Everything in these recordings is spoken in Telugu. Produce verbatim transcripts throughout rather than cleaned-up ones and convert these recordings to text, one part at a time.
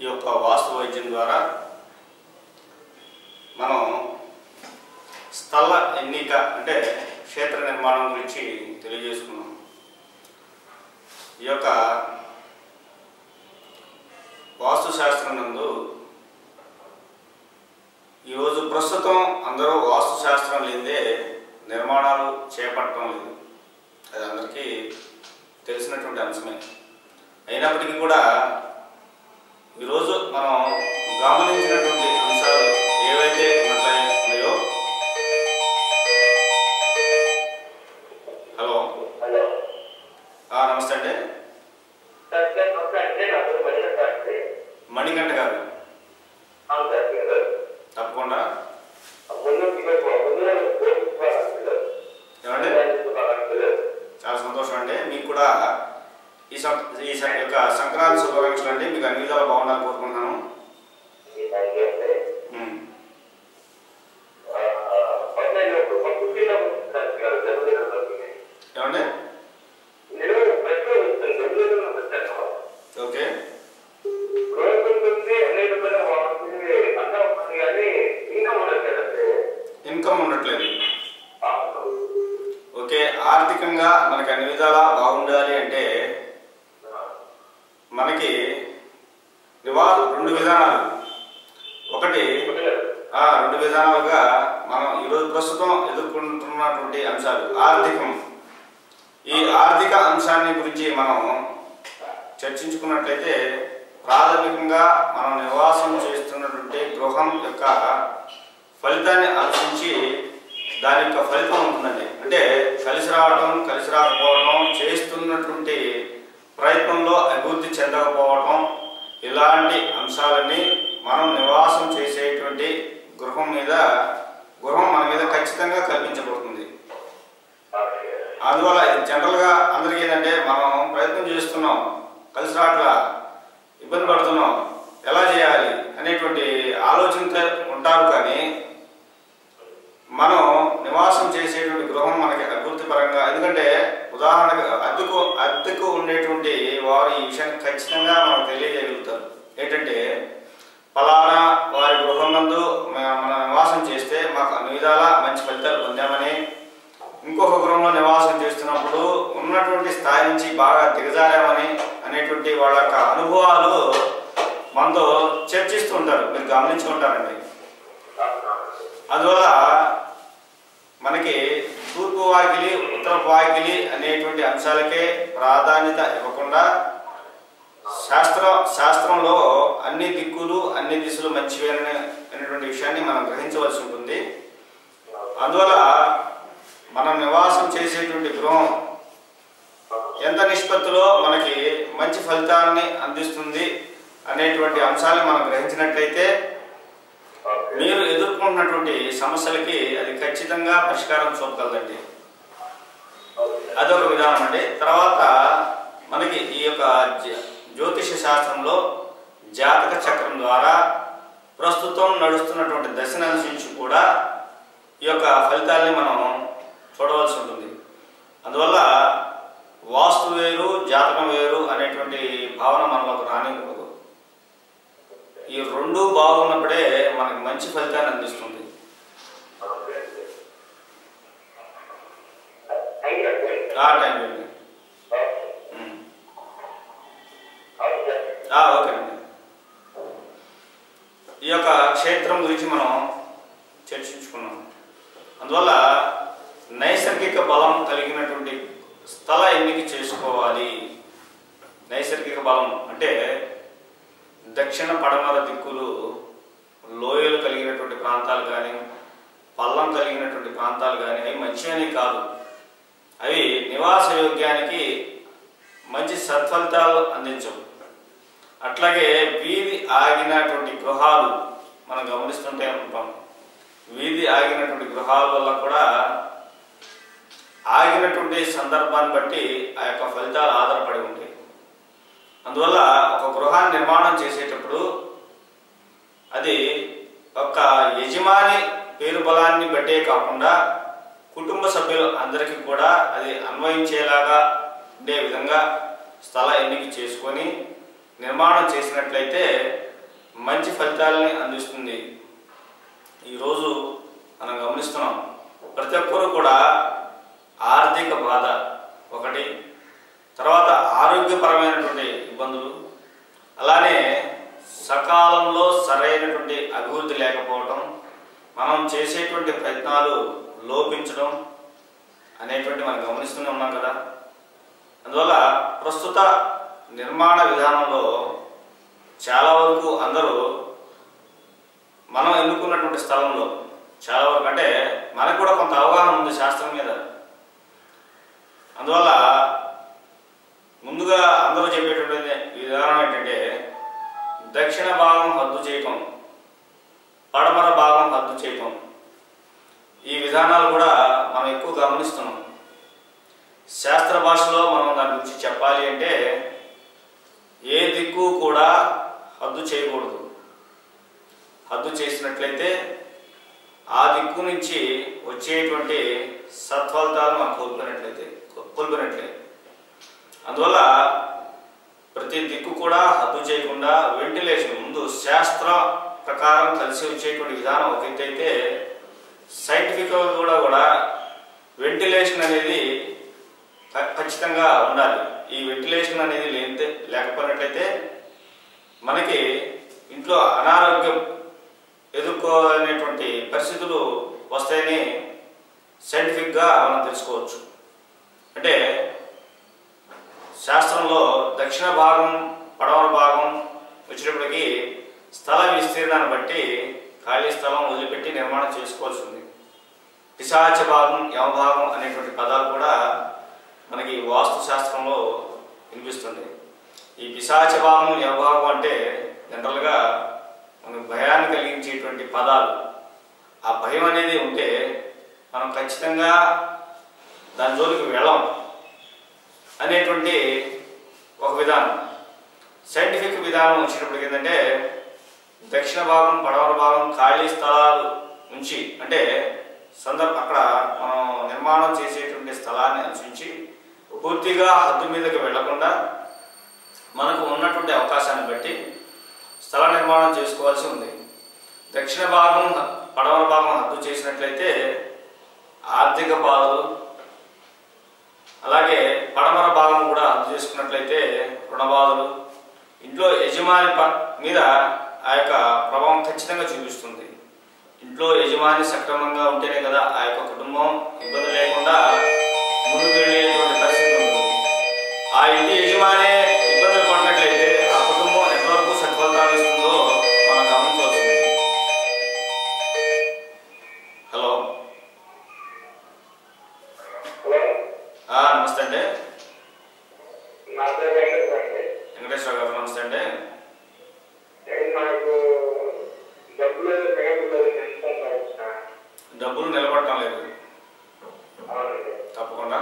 ఈ యొక్క వాస్తు వైద్యం ద్వారా మనం స్థల ఎన్నిక అంటే క్షేత్ర నిర్మాణం గురించి తెలియజేసుకున్నాం. ఈ యొక్క వాస్తు శాస్త్రం నందు ఈరోజు ప్రస్తుతం అందరూ వాస్తు శాస్త్రం లేదే నిర్మాణాలు చేపట్టడం లేదు. అది అందరికీ తెలిసినటువంటి అంశమే. అయినప్పటికీ కూడా ఈరోజు మనం గమనించినటువంటి అంశాలు ఏవైతే ఉన్నాయో. హలో నమస్తే అండి. మణికంఠ గారు తప్పకుండా ఏమండి, చాలా సంతోషం అండి. మీకు కూడా ఈ ఈ యొక్క సంక్రాంతి శుభాకాంక్షలు అండి. మీకు అన్ని విధాలు బాగుండాలని కోరుకుంటున్నాను. ఏమండి ఓకే ఇన్కమ్ ఉండట్లేదు. ఓకే, ఆర్థికంగా మనకి అన్ని విధాలా బాగుండాలి అంటే మనకి నివారణ రెండు విధానాలు. ఒకటి రెండు విధానాలుగా మనం ఈరోజు ప్రస్తుతం ఎదుర్కొంటున్నటువంటి అంశాలు ఆర్థికం. ఈ ఆర్థిక అంశాన్ని గురించి మనం చర్చించుకున్నట్లయితే ప్రాథమికంగా మనం నివాసం చేస్తున్నటువంటి గృహం యొక్క ఫలితాన్ని ఆలోచించి దాని యొక్క ఫలితం ఉంటుందండి. అంటే కలిసి రావడం కలిసి రాకపోవడం, చేస్తున్నటువంటి ప్రయత్నంలో అభివృద్ధి చెందకపోవడం, ఇలాంటి అంశాలన్నీ మనం నివాసం చేసేటువంటి గృహం మీద గృహం మన మీద ఖచ్చితంగా కల్పించబడుతుంది. అందువల్ల ఇది జనరల్గా అందరికీ ఏంటంటే మనం ప్రయత్నం చేస్తున్నాం, కలిసి రావట్లా, ఇబ్బంది పడుతున్నాం, ఎలా చేయాలి అనేటువంటి ఆలోచనతో ఉంటారు. కానీ మనం నివాసం చేసేటువంటి గృహం మనకి అభివృద్ధి పరంగా, ఎందుకంటే ఉదాహరణకు అద్దెకు అద్దెకు ఉండేటువంటి వారు ఈ విషయాన్ని ఖచ్చితంగా మనకు తెలియజేయగలుగుతారు. ఏంటంటే ఫలానా వారి గృహం నందు మనం నివాసం చేస్తే మాకు అన్ని విధాలా మంచి ఫలితాలు పొందామని, ఇంకొక గృహంలో నివాసం చేస్తున్నప్పుడు ఉన్నటువంటి స్థాయి నుంచి బాగా దిగజారామని అనేటువంటి వాళ్ళ యొక్క అనుభవాలు మనతో చర్చిస్తూ ఉంటారు. మీరు గమనించి ఉంటారండి. అందువల్ల మనకి తూర్పు వాకిలి ఉత్తర వాకిలి అనేటువంటి అంశాలకే ప్రాధాన్యత ఇవ్వకుండా శాస్త్ర శాస్త్రంలో అన్ని దిక్కులు అన్ని దిశలు మంచివి అనేటువంటి విషయాన్ని మనం గ్రహించవలసి ఉంటుంది. అందువల్ల మనం నివాసం చేసేటువంటి గృహం ఎంత నిష్పత్తిలో మనకి మంచి ఫలితాన్ని అందిస్తుంది అనేటువంటి అంశాలను మనం గ్రహించినట్లయితే మీరు ఎదుర్కొంటున్నటువంటి సమస్యలకి అది ఖచ్చితంగా పరిష్కారం చూపగలదండి. అదొక విధానం అండి. తర్వాత మనకి ఈ యొక్క జ్యోతిష శాస్త్రంలో జాతక చక్రం ద్వారా ప్రస్తుతం నడుస్తున్నటువంటి దశను అనుసరించి కూడా ఈ యొక్క ఫలితాలని మనం చూడవలసి ఉంటుంది. అందువల్ల వాస్తు వేరు జాతకం వేరు అనేటువంటి భావన మనలోకి రానివ్వకూడదు. ఈ రెండు బాగున్నప్పుడే మనకి మంచి ఫలితాన్ని అందిస్తుంది. ఆ టైం అండి. ఓకేనండి. ఈ యొక్క క్షేత్రం గురించి మనం చర్చించుకున్నాం. అందువల్ల నైసర్గిక బలం కలిగినటువంటి స్థల ఎన్నిక చేసుకోవాలి. నైసర్గిక బలం అంటే దక్షిణ పడమర దిక్కులు లోయలు కలిగినటువంటి ప్రాంతాలు కానీ పల్లం కలిగినటువంటి ప్రాంతాలు కానీ అవి మంచివని కాదు. అవి నివాస యోగ్యానికి మంచి సత్ఫలితాలు అందించవు. అట్లాగే వీధి ఆగినటువంటి గృహాలు మనం గమనిస్తుంటే ఉంటాం. వీధి ఆగినటువంటి గృహాల వల్ల కూడా ఆగినటువంటి సందర్భాన్ని బట్టి ఆ యొక్క ఫలితాలు ఆధారపడి ఉంటాయి. అందువల్ల ఒక గృహాన్ని నిర్మాణం చేసేటప్పుడు అది ఒక యజమాని పేరు బలాన్ని బట్టే కాకుండా కుటుంబ సభ్యులు అందరికీ కూడా అది అన్వయించేలాగా ఉండే విధంగా స్థల ఎన్నిక చేసుకొని నిర్మాణం చేసినట్లయితే మంచి ఫలితాలని అందిస్తుంది. ఈరోజు మనం గమనిస్తున్నాం, ప్రతి ఒక్కరూ కూడా ఆర్థిక బాధ ఒకటి, తర్వాత ఆరోగ్యపరమైనటువంటి ఇబ్బందులు, అలానే సకాలంలో సరైనటువంటి అభివృద్ధి లేకపోవటం, మనం చేసేటువంటి ప్రయత్నాలు లోపించడం అనేటువంటి మనం గమనిస్తూనే ఉన్నాం కదా. అందువల్ల ప్రస్తుత నిర్మాణ విధానంలో చాలా వరకు అందరూ మనం ఎన్నుకున్నటువంటి స్థలంలో చాలా వరకు అంటే మనకు కూడా కొంత అవగాహన ఉంది శాస్త్రం మీద. అందువల్ల ముందుగా అందరూ చెప్పేటువంటి విధానం ఏంటంటే దక్షిణ భాగం హద్దు చేయటం, పడమర భాగం హద్దు చేయటం. ఈ విధానాలు కూడా మనం ఎక్కువ గమనిస్తున్నాం. శాస్త్ర భాషలో మనం దాని గురించి చెప్పాలి అంటే ఏ దిక్కు కూడా హద్దు చేయకూడదు. హద్దు చేసినట్లయితే ఆ దిక్కు నుంచి వచ్చేటువంటి సత్ఫలితాలు మనం కోల్పోయినట్లయితే కోల్పోయినట్లే అందువల్ల ప్రతి దిక్కు కూడా హద్దు చేయకుండా వెంటిలేషన్, ముందు శాస్త్ర ప్రకారం కలిసి వచ్చేటువంటి విధానం ఒక ఎత్తు అయితే, సైంటిఫిక్గా కూడా కూడా వెంటిలేషన్ అనేది ఖచ్చితంగా ఉండాలి. ఈ వెంటిలేషన్ అనేది లేనితే లేకపోయినట్లయితే మనకి ఇంట్లో అనారోగ్యం ఎదుర్కోనేటువంటి పరిస్థితులు వస్తాయని సైంటిఫిక్గా మనం తెలుసుకోవచ్చు. అంటే శాస్త్రంలో దక్షిణ భాగం పడమర భాగం వచ్చినప్పటికీ స్థల విస్తీర్ణాన్ని బట్టి ఖాళీ స్థలం వదిలిపెట్టి నిర్మాణం చేసుకోవాల్సి ఉంది. పిశాచ భాగం యమభాగం అనేటువంటి పదాలు కూడా మనకి వాస్తు శాస్త్రంలో వినిపిస్తుంది. ఈ పిశాచ భాగం యమభాగం అంటే జనరల్గా మనకు భయాన్ని కలిగించేటువంటి పదాలు. ఆ భయం అనేది ఉంటే మనం ఖచ్చితంగా దాని జోలికి వెళ్ళం అనేటువంటి ఒక విధానం. సైంటిఫిక్ విధానం వచ్చినప్పటికి ఏంటంటే దక్షిణ భాగం పడమర భాగం ఖాళీ స్థలాలు ఉంచి, అంటే సందర్భ అక్కడ మనం నిర్మాణం చేసేటువంటి స్థలాన్ని అనుసరించి పూర్తిగా హద్దు మీదకి వెళ్లకుండా మనకు ఉన్నటువంటి అవకాశాన్ని బట్టి స్థల నిర్మాణం చేసుకోవాల్సి ఉంది. దక్షిణ భాగం పడమర భాగం హద్దు చేసినట్లయితే ఆర్థిక బాధలు, అలాగే పడమర భాగం కూడా హద్దు చేసుకున్నట్లయితే రుణ బాధలు, ఇంట్లో యజమాని మీద ఆ యొక్క ప్రభావం ఖచ్చితంగా చూపిస్తుంది. ఇంట్లో యజమాని సక్రమంగా ఉంటేనే కదా ఆ యొక్క కుటుంబం ఇబ్బంది లేకుండా ముందుకు వెళ్ళేటువంటి పరిస్థితి ఉంటుంది. ఆ ఇంటి యజమానే ఇబ్బందులు పడినట్లయితే ఆ కుటుంబం ఎంతవరకు సత్ఫలితాలు ఇస్తుందో మనం గమనించవలసింది. హలో నమస్తే అండి. వెంకటేశ్వర గారు నమస్తే అండి. డబ్బులు నిలబడటం లేదు. తప్పకుండా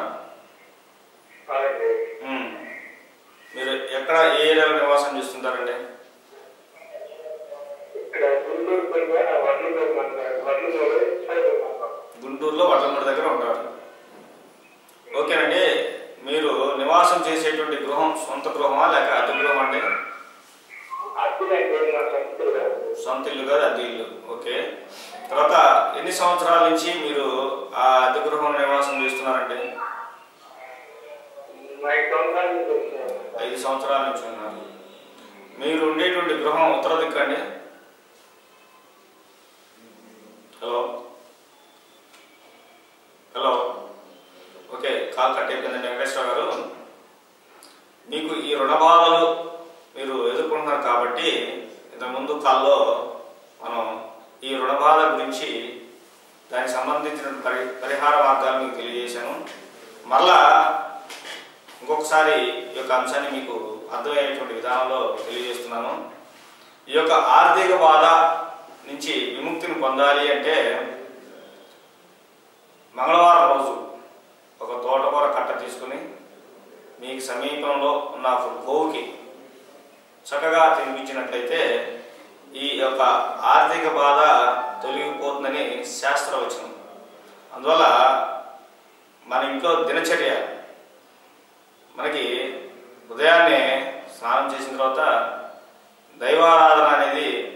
మీరు ఎక్కడ ఏ ఏరియాలో నివాసం చేస్తుంటారండి? గుంటూరులో వడ్లమూడి దగ్గర ఉంటారు. ఓకేనండి. మీరు నివాసం చేసేటువంటి గృహం సొంత గృహమా లేక అద్దె గృహం అండి? సొంత ఇల్లు కాదు, అద్దె ఇల్లు. ఓకే. తర్వాత ఎన్ని సంవత్సరాల నుంచి మీరు ఆ అద్దె గృహం నివాసం చేస్తున్నారండి? ఐదు సంవత్సరాల నుంచి ఉన్నారు. మీరు ఉండేటువంటి గృహం ఉత్తర దిక్కు అండి? Hello hello okay, call cut అయిపోయిందండి వెంకటేశ్వర గారు. మీకు ఈ రుణ బాధలు మీరు ఎదుర్కొంటున్నారు కాబట్టి ఇంతకుముందు కాల్లో మనం ఈ రుణ బాధ గురించి దానికి సంబంధించిన పరి పరిహార మార్గాలు మీకు తెలియజేశాను. మళ్ళా ఇంకొకసారి ఈ యొక్క అంశాన్ని మీకు అర్థమయ్యేటువంటి విధానంలో తెలియజేస్తున్నాను. ఈ యొక్క ఆర్థిక బాధ నుంచి విముక్తిని పొందాలి అంటే మంగళవారం రోజు ఒక తోటకూర కట్ట తీసుకుని మీకు సమీపంలో ఉన్న ఒక గోవుకి చక్కగా తినిపించినట్లయితే ఈ యొక్క ఆర్థిక బాధ తొలగిపోతుందని శాస్త్రవచనం. అందువల్ల మన ఇంట్లో దినచర్య మనకి ఉదయాన్నే స్నానం చేసిన తర్వాత దైవారాధన అనేది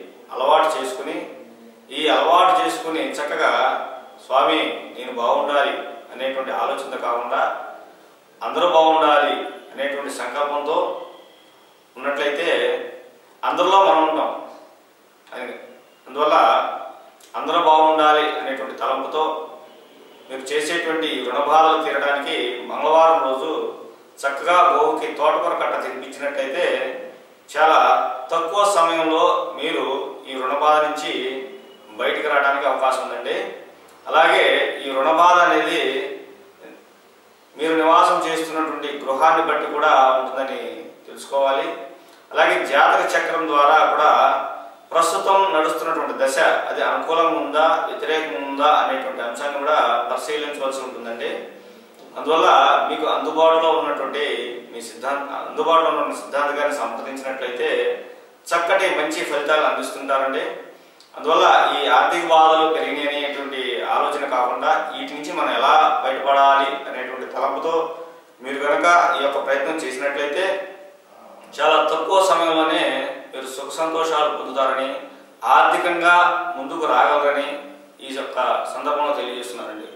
అనేటువంటి ఆలోచనతో కాకుండా అందరూ బాగుండాలి అనేటువంటి సంకల్పంతో ఉన్నట్లయితే అందరిలో మనం ఉంటాం. అందువల్ల అందరూ బాగుండాలి అనేటువంటి తలంపుతో మీరు చేసేటువంటి రుణ బాధలు తీరడానికి మంగళవారం రోజు చక్కగా గోవుకి తోటకూర కట్ట తినిపించినట్లయితే చాలా తక్కువ సమయంలో మీరు ఈ రుణ బాధ నుంచి బయటికి రావడానికి అవకాశం ఉందండి. అలాగే ఈ రుణ బాధ అనేది మీరు నివాసం చేస్తున్నటువంటి గృహాన్ని బట్టి కూడా ఉంటుందని తెలుసుకోవాలి. అలాగే జాతక చక్రం ద్వారా కూడా ప్రస్తుతం నడుస్తున్నటువంటి దశ అది అనుకూలంగా ఉందా వ్యతిరేకంగా ఉందా అనేటువంటి అంశాన్ని కూడా పరిశీలించవలసి ఉంటుందండి. అందువల్ల మీకు అందుబాటులో ఉన్నటువంటి మీ సిద్ధాంత అందుబాటులో ఉన్న సిద్ధాంత గారిని సంప్రదించినట్లయితే చక్కటి మంచి ఫలితాలు అందిస్తుంటారండి. అందువల్ల ఈ ఆర్థిక బాధలు పెరిగినాయి అనేటువంటి ఆలోచన కాకుండా వీటి నుంచి మనం ఎలా బయటపడాలి అనేటువంటి తలంపుతో మీరు కనుక ఈ యొక్క ప్రయత్నం చేసినట్లయితే చాలా తక్కువ సమయంలోనే మీరు సుఖ సంతోషాలు పొందుతారని, ఆర్థికంగా ముందుకు రాగలరని ఈ యొక్క సందర్భంలో తెలియజేస్తున్నారండి.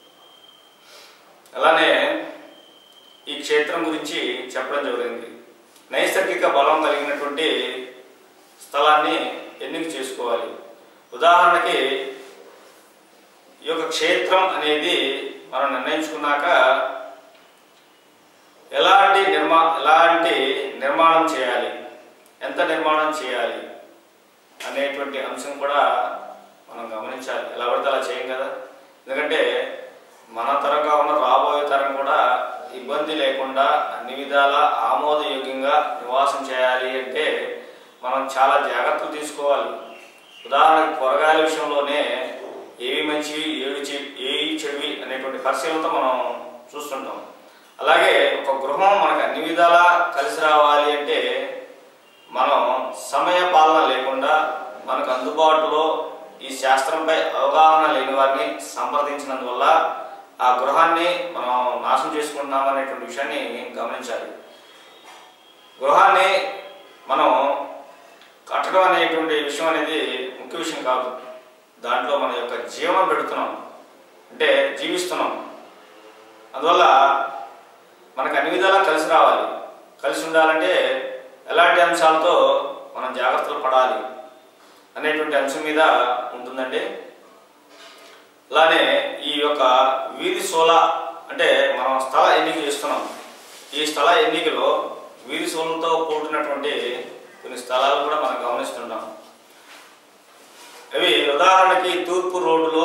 అలానే ఈ క్షేత్రం గురించి చెప్పడం జరిగింది. నైసర్గిక బలం కలిగినటువంటి స్థలాన్ని ఎన్నిక చేసుకోవాలి. ఉదాహరణకి ఈ యొక్క క్షేత్రం అనేది మనం నిర్ణయించుకున్నాక ఎలాంటి నిర్మా ఎలాంటి నిర్మాణం చేయాలి, ఎంత నిర్మాణం చేయాలి అనేటువంటి అంశం కూడా మనం గమనించాలి. ఎలా పడితే అలా చేయం కదా. ఎందుకంటే మన తరంగా ఉన్న రాబోయే తరం కూడా ఇబ్బంది లేకుండా అన్ని విధాల ఆమోదయోగ్యంగా నివాసం చేయాలి అంటే మనం చాలా జాగ్రత్తలు తీసుకోవాలి. ఉదాహరణకు కూరగాయల విషయంలోనే ఏవి మంచివి ఏవి చె ఏవి చెడువి అనేటువంటి పరిశీలనతో మనం చూస్తుంటాం. అలాగే ఒక గృహం మనకు అన్ని విధాలా కలిసి రావాలి అంటే మనం సమయ పాలన లేకుండా మనకు అందుబాటులో ఈ శాస్త్రంపై అవగాహన లేని వారిని సంప్రదించినందువల్ల ఆ గృహాన్ని మనం నాశనం చేసుకుంటున్నాం అనేటువంటి విషయాన్ని గమనించాలి. గృహాన్ని మనం కట్టడం అనేటువంటి విషయం అనేది ముఖ్య విషయం కాదు. దాంట్లో మన యొక్క జీవనం పెడుతున్నాం అంటే జీవిస్తున్నాం. అందువల్ల మనకు అన్ని విధాలా కలిసి రావాలి. కలిసి ఉండాలంటే ఎలాంటి అంశాలతో మనం జాగ్రత్తలు పడాలి అనేటువంటి అంశం మీద ఉంటుందండి. అలానే ఈ యొక్క వీధి సోల అంటే మనం స్థల ఎన్నిక చేస్తున్నాం. ఈ స్థల ఎన్నికలో వీధి సోలతో కూడినటువంటి కొన్ని స్థలాలు కూడా మనం గమనిస్తుంటాం. అవి ఉదాహరణకి తూర్పు రోడ్డులో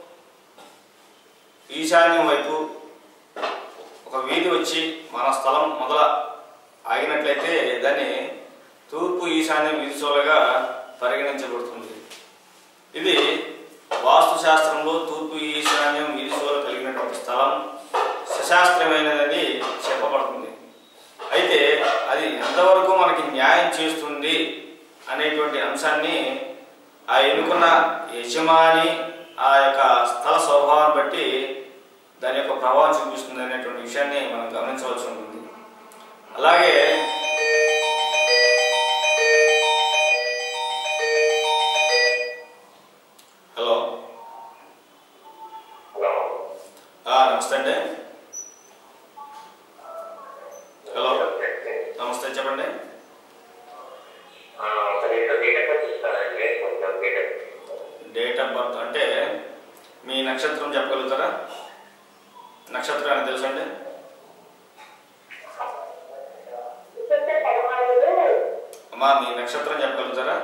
ఈశాన్యం వైపు ఒక వీధి వచ్చి మన స్థలం మొదల ఆగినట్లయితే దాన్ని తూర్పు ఈశాన్యం వీధి సోలగా పరిగణించబడుతుంది. ఇది వాస్తు శాస్త్రంలో తూర్పు ఈశాన్యం వీధి సోల కలిగినటువంటి స్థలం సశాస్త్రమైనదని చెప్పబడుతుంది. అయితే అది ఎంతవరకు మనకి న్యాయం చేస్తుంది అనేటువంటి అంశాన్ని ఆ ఎన్నుకున్న యజమాని ఆ యొక్క స్థల స్వభావాన్ని బట్టి దాని యొక్క ప్రభావం చూపిస్తుంది అనేటువంటి విషయాన్ని మనం గమనించవలసి ఉంటుంది. అలాగే హలో నమస్తే అండి. హలో నమస్తే చెప్పండి. డేట్ ఆఫ్ బర్త్ అంటే మీ నక్షత్రం చెప్పగలుగుతారా? నక్షత్రం అని తెలుసా అండి? అమ్మా మీ నక్షత్రం చెప్పగలుగుతారా?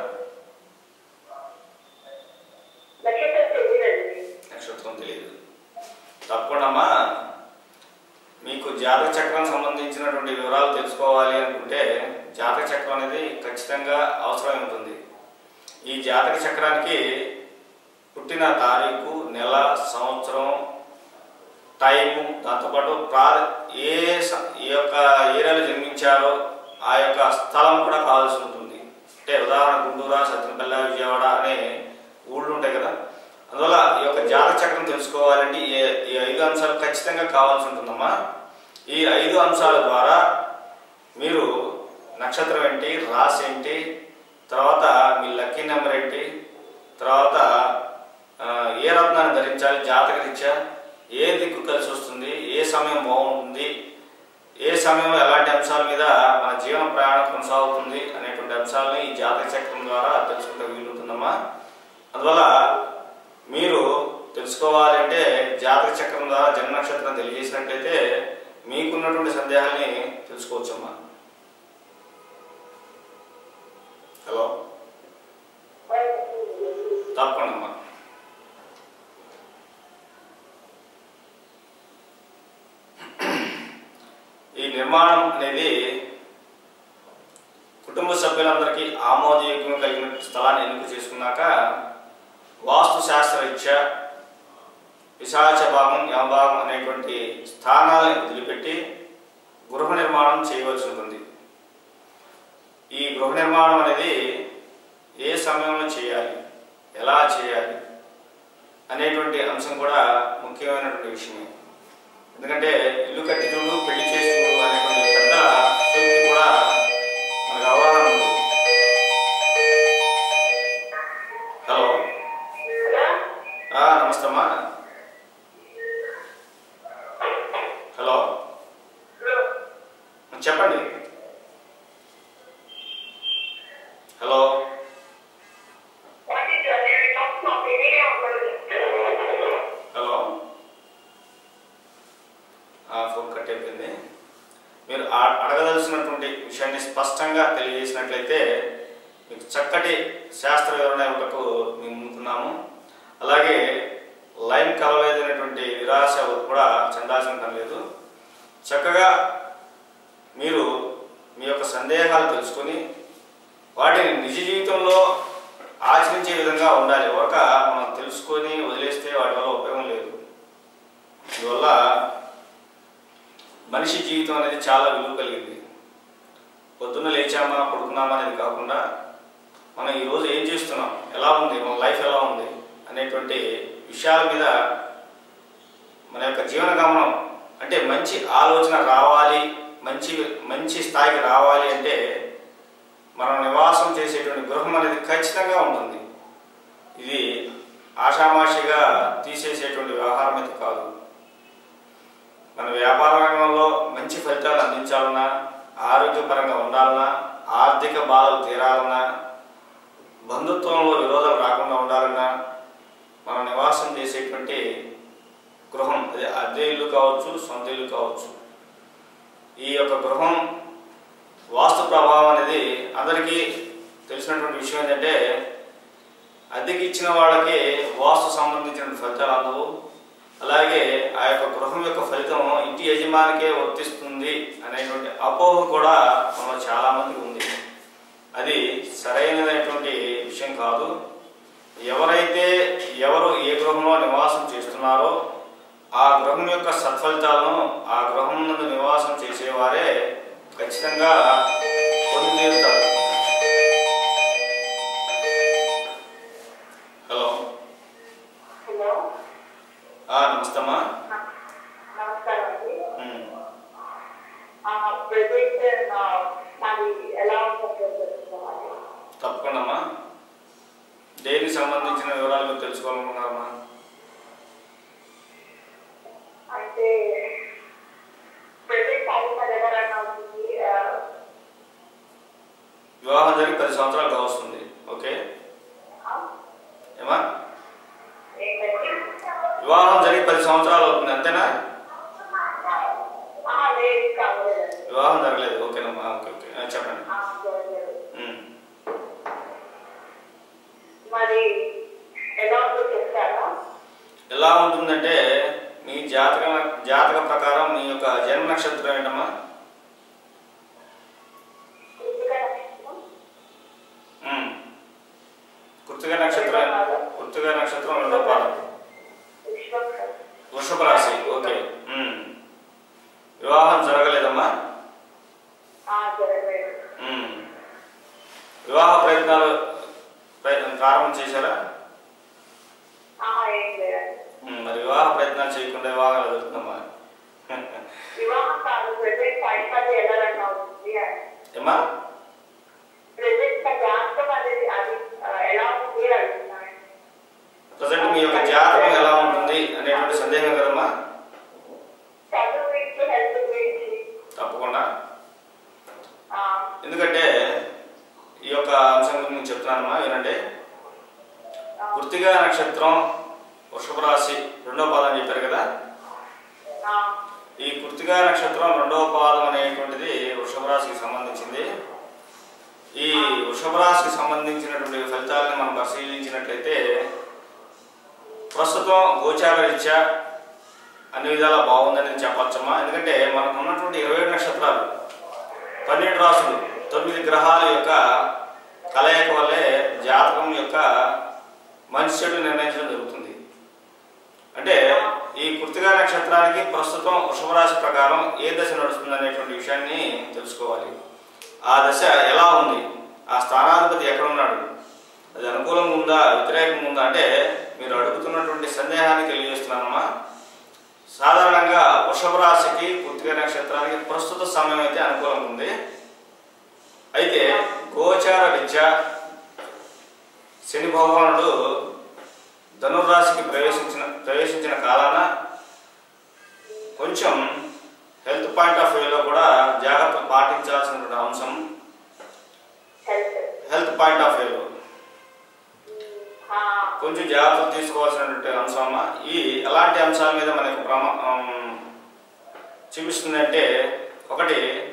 నక్షత్రం తెలియదు. తప్పకుండా అమ్మా మీకు జాతక చక్రం సంబంధించినటువంటి వివరాలు తెలుసుకోవాలి అనుకుంటే జాతక చక్రం అనేది ఖచ్చితంగా అవసరమై ఉంటుంది. ఈ జాతక చక్రానికి పుట్టిన తారీఖు, నెల, సంవత్సరం, టైము, దాంతోపాటు ప్రా ఏ ఈ యొక్క ఏరియాలో జన్మించారో ఆ యొక్క స్థలం కూడా కావాల్సి ఉంటుంది. అంటే ఉదాహరణ గుంటూరు, సత్యనపల్లి, విజయవాడ అనే ఊళ్ళు ఉంటాయి కదా. అందువల్ల ఈ యొక్క జాతక చక్రం తెలుసుకోవాలంటే ఈ ఐదు అంశాలు ఖచ్చితంగా కావాల్సి ఉంటుందమ్మా. ఈ ఐదు అంశాల ద్వారా మీరు నక్షత్రం ఏంటి, రాశి ఏంటి, తర్వాత మీ లక్కీ నెంబర్ ఏంటి, తర్వాత ఏ రత్నాన్ని ధరించాలి, జాతక రీత్యా ఏ దిక్కు కలిసి వస్తుంది, ద్వారా తెలుసుకుంటే వీలుంటుందమ్మా. అందువల్ల మీరు తెలుసుకోవాలి అంటే జాతక చక్రం ద్వారా జన్మ నక్షత్రం తెలియజేసినట్లయితే మీకున్నటువంటి సందేహాన్ని తెలుసుకోవచ్చమ్మా. హలో, తప్పకుండా అమ్మా. ఈ నిర్మాణం అనేది కుటుంబ సభ్యులందరికీ ఆమోదయోగ్యం కలిగిన స్థలాన్ని ఎన్నిక చేసుకున్నాక వాస్తు శాస్త్రరీత్యా పిశాచ భాగం యమభాగం అనేటువంటి స్థానాలను వదిలిపెట్టి గృహ నిర్మాణం చేయవలసి ఉంటుంది. ఈ గృహ నిర్మాణం అనేది ఏ సమయంలో చేయాలి, ఎలా చేయాలి అనేటువంటి అంశం కూడా ముఖ్యమైనటువంటి విషయమే. ఎందుకంటే ఇల్లు కట్టి చూడు పెళ్లి చేసి చూడు అనేటువంటి పెద్ద సూక్తి కూడా మనకు అవగాహన ఉంది. హలో, నమస్తే అమ్మా. హలో, చెప్పండి. హలో, హలో, ఫోన్ కట్ అయిపోయింది. మీరు అడగదలసినటువంటి విషయాన్ని స్పష్టంగా తెలియజేసినట్లయితే మీకు చక్కటి శాస్త్ర వివరణ ఇవ్వటకు మేము ముందుకున్నాము. అలాగే లైన్ కలవలేదనేటువంటి నిరాశ కూడా చెందాల్సిన పని లేదు. చక్కగా మీరు మీ యొక్క సందేహాలు తెలుసుకొని వాటిని నిజ జీవితంలో ఆచరించే విధంగా ఉండాలి. ఒక మనం తెలుసుకొని వదిలేస్తే వాటి వల్ల ఉపయోగం లేదు. అందువల్ల మనిషి జీవితం అనేది చాలా విలువ కలిగింది. పొద్దున్న లేచామా పడుకున్నామా అనేది కాకుండా మనం ఈరోజు ఏం చేస్తున్నాం, ఎలా ఉంది, మన లైఫ్ ఎలా ఉంది అనేటువంటి విషయాల మీద మన యొక్క జీవన గమనం అంటే మంచి ఆలోచన రావాలి, మంచి మంచి స్థాయికి రావాలి అంటే మనం నివాసం చేసేటువంటి గృహం అనేది ఖచ్చితంగా ఉంటుంది. ఇది ఆషామాషిగా తీసేసేటువంటి వ్యవహారం అయితే కాదు. మన వ్యాపార రంగంలో మంచి ఫలితాలు అందించాలన్నా, ఆరోగ్యపరంగా ఉండాలన్నా, ఆర్థిక బాధలు తీరాలన్నా, బంధుత్వంలో విరోధాలు రాకుండా ఉండాలన్నా మనం నివాసం చేసేటువంటి గృహం అదే అద్దె ఇల్లు కావచ్చు, సొంత ఇల్లు కావచ్చు. ఈ యొక్క గృహం వాస్తు ప్రభావం అనేది అందరికీ తెలిసినటువంటి విషయం ఏంటంటే అద్దెకి ఇచ్చిన వాళ్ళకి వాస్తు సంబంధించిన ఫలితాలు అందవు. అలాగే ఆ యొక్క గృహం యొక్క ఫలితం ఇంటి యజమానికే వర్తిస్తుంది అనేటువంటి అపోహ కూడా మనలో చాలా మందికి ఉంది. అది సరైనటువంటి విషయం కాదు. ఎవరైతే ఎవరు ఏ గృహంలో నివాసం చేస్తున్నారో ఆ గృహం యొక్క సత్ఫలితాలను ఆ గృహం నందు నివాసం చేసేవారే ఖచ్చితంగా పొంది తీరుతారు. హలో, నమస్తే అమ్మా. తప్పకుండా అమ్మా. దేనికి సంబంధించిన వివరాలు మీరు తెలుసుకోవాలనుకున్నారమ్మా? వివాహం జరిగి పది సంవత్సరాలు కావస్తుంది. ఓకే ఏమా? వివాహం జరిగి పది సంవత్సరాలు అవుతుంది అంతేనా? వివాహం జరగలేదు. ఓకేనమ్మా. ఓకే ఓకే చెప్పండి. ఎలా ఉంటుందంటే మీ జాతక జాతక ప్రకారం మీ యొక్క జన్మ నక్షత్రం ఏంటమ్మా? కృత్తిక నక్షత్రం. కృత్తిక నక్షత్రం రెండో పాదం, వృషభ రాశి. ఓకే. వివాహం జరగలేదమ్మా? వివాహ ప్రయత్నాలు ప్రారంభం చేశారా? మరి వివాహ ప్రయత్నాలు చేయకుండా వివాహాలు జరుగుతుందమ్మా? ఏమా? ప్రజెంట్ మీ యొక్క జాతకం ఎలా ఉంటుంది అనేటువంటి సందేహం కదమ్మా? తప్పకుండా. ఎందుకంటే ఈ యొక్క అంశం గురించి నేను చెప్తున్నాను. కృత్తికా నక్షత్రం వృషభ రాశి రెండో పాదం చెప్పారు కదా. ఈ కృత్తికా నక్షత్రం రెండవ పాదం అనేటువంటిది వృషభ రాశికి సంబంధించింది. ఈ వృషభ రాశికి సంబంధించినటువంటి ఫలితాలను మనం పరిశీలించినట్లయితే ప్రస్తుతం గోచార రీత్యా అన్ని విధాలా బాగుందని చెప్పచ్చమ్మా. ఎందుకంటే మనకు ఉన్నటువంటి ఇరవై ఏడు నక్షత్రాలు, పన్నెండు రాశులు, తొమ్మిది గ్రహాల యొక్క కలయిక వల్లే జాతకం యొక్క మంచి చెడు నిర్ణయించడం జరుగుతుంది. అంటే ఈ కృత్తికా నక్షత్రానికి ప్రస్తుతం వృషభ రాశి ప్రకారం ఏ దశ నడుస్తుంది అనేటువంటి విషయాన్ని తెలుసుకోవాలి. ఆ దశ ఎలా ఉంది, ఆ స్థానాధిపతి ఎక్కడ ఉన్నాడు, అది అనుకూలంగా ఉందా వ్యతిరేకంగా ఉందా అంటే మీరు అడుగుతున్నటువంటి సందేహాన్ని తెలియజేస్తున్నానమ్మా. సాధారణంగా వృషభ రాశికి కృత్తికా నక్షత్రానికి ప్రస్తుత సమయం అయితే అనుకూలంగా ఉంది. అయితే గోచార రీత్యా శని భగవానుడు ధనుర్రాశికి ప్రవేశించిన ప్రవేశించిన కాలాన కొంచెం హెల్త్ పాయింట్ ఆఫ్ వ్యూలో కూడా జాగ్రత్త పాటించాల్సినటువంటి అంశం. హెల్త్ పాయింట్ ఆఫ్ వ్యూలో కొంచెం జాగ్రత్తలు తీసుకోవాల్సినటువంటి అంశం. ఈ ఎలాంటి అంశాల మీద మనకు ప్రమా చూపిస్తుందంటే, ఒకటి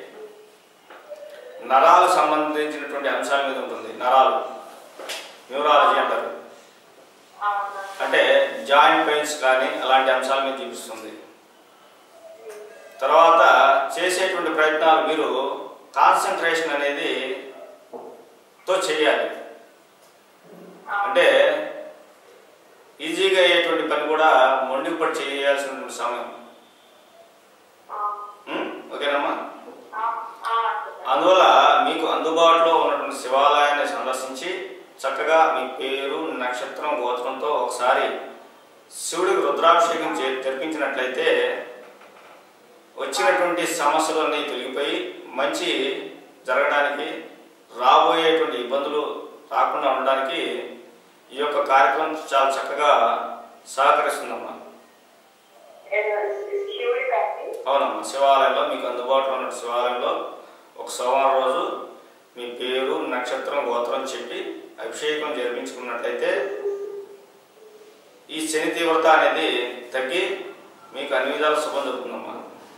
నరాలకు సంబంధించినటువంటి అంశాల మీద ఉంటుంది. నరాలు, న్యూరాలజీ అంటారు. అంటే జాయింట్ పెయిన్స్ కానీ అలాంటి అంశాల మీద చూపిస్తుంది. తర్వాత చేసేటువంటి ప్రయత్నాలు మీరు కాన్సన్ట్రేషన్ అనేది తో చేయాలి. అంటే ఈజీగా అయ్యేటువంటి పని కూడా మొండికి పడి చేయాల్సినటువంటి సమయం. ఓకేనమ్మా. అందువల్ల మీకు అందుబాటులో ఉన్నటువంటి శివాలయాన్ని సందర్శించి చక్కగా మీ పేరు, నక్షత్రం, గోత్రంతో ఒకసారి శివుడికి రుద్రాభిషేకం చే జరిపించినట్లయితే వచ్చినటువంటి సమస్యలన్నీ తొలగిపోయి మంచి జరగడానికి, రాబోయేటువంటి ఇబ్బందులు రాకుండా ఉండడానికి ఈ యొక్క కార్యక్రమం చాలా చక్కగా సహకరిస్తుందమ్మా. అవునమ్మా. శివాలయంలో మీకు అందుబాటులో ఉన్న శివాలయంలో ఒక సోమవారం రోజు మీ పేరు, నక్షత్రం, గోత్రం చెప్పి అభిషేకం జరిపించుకున్నట్లయితే ఈ శని తీవ్రత అనేది తగ్గి మీకు అన్ని విధాలు శుభం జరుగుతుందమ్మా.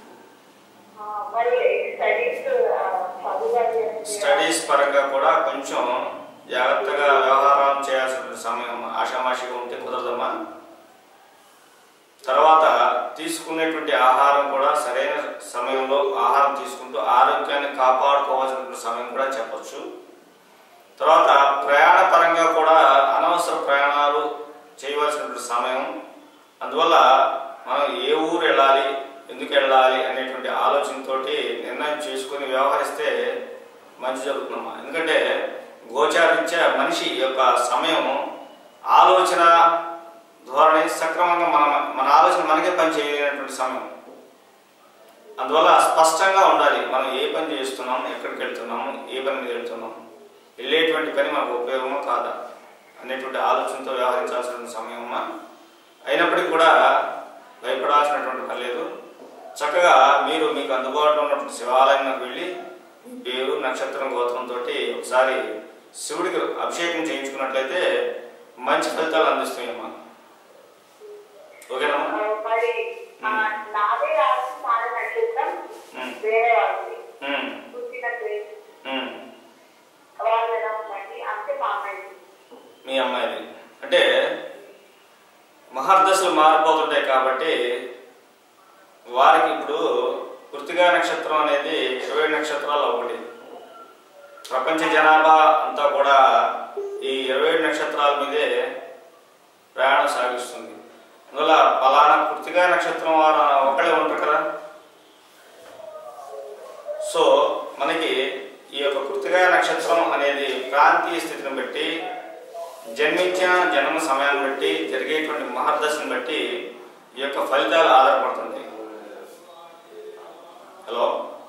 స్టడీస్ పరంగా కూడా కొంచెం జాగ్రత్తగా వ్యవహారం చేయాల్సిన సమయం. ఆషామాషిగా ఉంటే కుదరదమ్మా. తర్వాత తీసుకునేటువంటి ఆహారం కూడా సరైన సమయంలో ఆహారం తీసుకుంటూ ఆరోగ్యాన్ని కాపాడుకోవాల్సినటువంటి సమయం కూడా చెప్పచ్చు. తర్వాత ప్రయాణ పరంగా కూడా అనవసర ప్రయాణాలు చేయవలసినటువంటి సమయం. అందువల్ల మనం ఏ ఊరు వెళ్ళాలి, ఎందుకు వెళ్ళాలి అనేటువంటి ఆలోచనతో నిర్ణయం చేసుకుని వ్యవహరిస్తే మంచి జరుగుతుందమ్మా. ఎందుకంటే గోచారీత్యా మనిషి యొక్క సమయం ఆలోచన ధోరణి సక్రమంగా మన మన ఆలోచన మనకే పని చేయలేనటువంటి సమయం. అందువల్ల స్పష్టంగా ఉండాలి. మనం ఏ పని చేస్తున్నాము, ఎక్కడికి వెళ్తున్నాము, ఏ పని మీద వెళ్తున్నాము, వెళ్ళేటువంటి పని మనకు ఉపయోగమో కాదా అనేటువంటి ఆలోచనతో వ్యవహరించాల్సిన సమయమా. అయినప్పటికీ కూడా భయపడాల్సినటువంటి పని లేదు. చక్కగా మీరు మీకు అందుబాటులో ఉన్నటువంటి శివాలయంలోకి వెళ్ళి మీ పేరు, నక్షత్రం, గోత్రంతో ఒకసారి శివుడికి అభిషేకం చేయించుకున్నట్లయితే మంచి ఫలితాలు అందిస్తాయమ్మా. ఓకేనమ్మా. మీ అమ్మాయిది అంటే మహర్దశలు మారిపోతుంటాయి కాబట్టి వారికి ఇప్పుడు కృత్తికా నక్షత్రం అనేది ఇరవై నక్షత్రాలు ఒకటి. ప్రపంచ జనాభా అంతా కూడా ఈ ఇరవై ఏడు నక్షత్రాల మీదే ప్రయాణం సాగిస్తుంది. అందువల్ల పలానా కృత్తికా నక్షత్రం వారు ఒకళ్ళే ఉంటారు కదా. సో మనకి ఈ యొక్క కృత్తికా నక్షత్రం అనేది ప్రాంతీయ స్థితిని బట్టి, జన్మించిన జన్మ సమయాన్ని బట్టి, జరిగేటువంటి మహర్దశని బట్టి ఈ యొక్క ఫలితాలు ఆధారపడుతుంది. హలో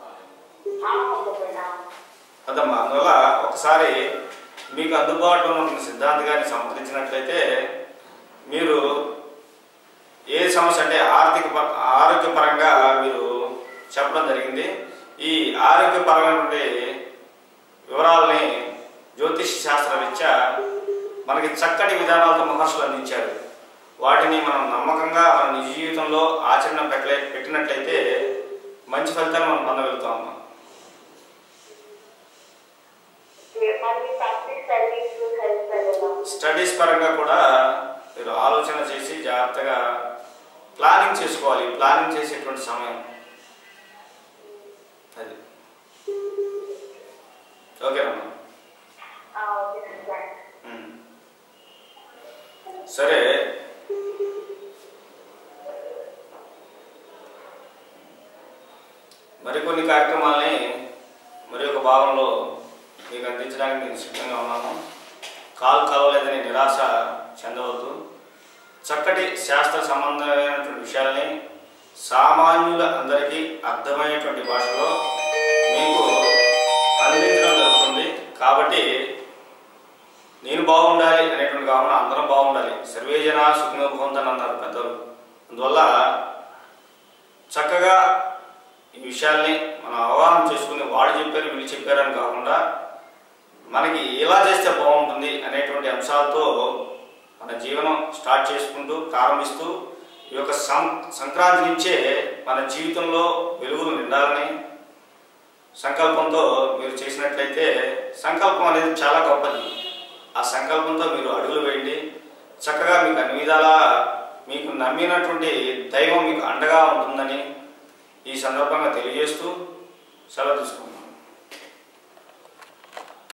అదమ్మా. అందువల్ల ఒకసారి మీకు అందుబాటులో ఉన్న సిద్ధాంత గారిని సంప్రదించినట్లయితే మీరు ఏ సమస్య అంటే ఆర్థిక ఆరోగ్యపరంగా మీరు చెప్పడం జరిగింది. ఈ ఆరోగ్యపరమైనటువంటి వివరాలని జ్యోతిష్ శాస్త్రరీత్యా మనకి చక్కటి విధానాలతో మహర్షులు అందించారు. వాటిని మనం నమ్మకంగా మన నిజ జీవితంలో ఆచరణ పెట్టలే పెట్టినట్లయితే మంచి ఫలితాలు మనం పొందగలుగుతాం. స్టడీస్ పరంగా కూడా మీరు ఆలోచన చేసి జాగ్రత్తగా ప్లానింగ్ చేసుకోవాలి. ప్లానింగ్ చేసేటువంటి సమయం అది. ఓకేనమ్మా? సరే, మరికొన్ని కార్యక్రమాలని మరి ఒక భాగంలో మీకు అందించడానికి నేను సిద్ధంగా ఉన్నాను. కాలు కలవలేదని నిరాశ చెందవద్దు. చక్కటి శాస్త్ర సంబంధమైనటువంటి విషయాల్ని సామాన్యుల అందరికీ అర్థమయ్యేటువంటి భాషలో మీకు అందించడం జరుగుతుంది. కాబట్టి నేను బాగుండాలి అనేటువంటి కావున అందరం బాగుండాలి. సర్వే జనా సుఖినో భవంతు అన్నారు పెద్దలు. అందువల్ల చక్కగా ఈ విషయాల్ని మనం అవగాహన చేసుకుని వాడు చెప్పారు వీళ్ళు చెప్పారని కాకుండా మనకి ఎలా చేస్తే బాగుంటుంది అనేటువంటి అంశాలతో మన జీవనం స్టార్ట్ చేసుకుంటూ ప్రారంభిస్తూ ఈ యొక్క సం సంక్రాంతి నుంచే మన జీవితంలో వెలుగులు నిండాలని సంకల్పంతో మీరు చేసినట్లయితే, సంకల్పం అనేది చాలా గొప్పది. ఆ సంకల్పంతో మీరు అడుగులు వేయండి. చక్కగా మీకు అన్ని విధాలా మీకు నమ్మినటువంటి దైవం మీకు అండగా ఉంటుందని ఈ సందర్భంగా తెలియజేస్తూ సెలవు తీసుకుంటాం.